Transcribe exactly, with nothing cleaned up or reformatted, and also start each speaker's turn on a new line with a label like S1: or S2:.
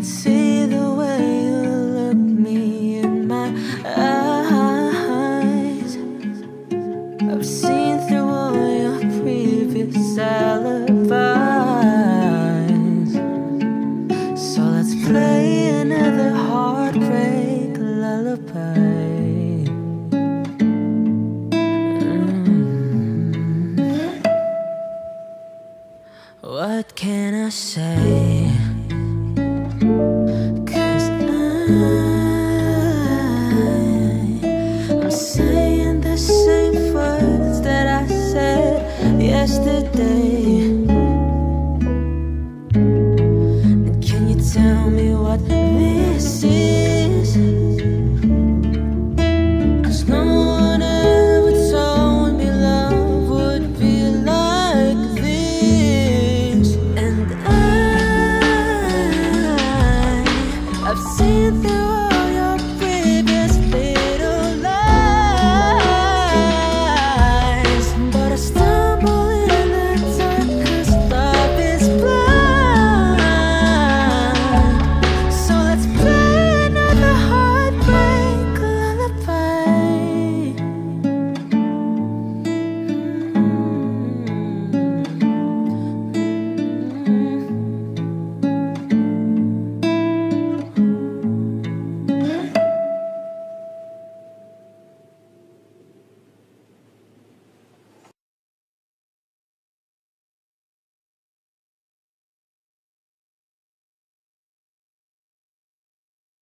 S1: see the way you look me in my eyes. I've seen through all your previous alibis. So let's play another heartbreak lullaby. What can I say? 'Cause I, I'm saying the same words that I said yesterday. And can you tell me what this is? 'Cause no one ever told me love would be like this. And I, I've seen the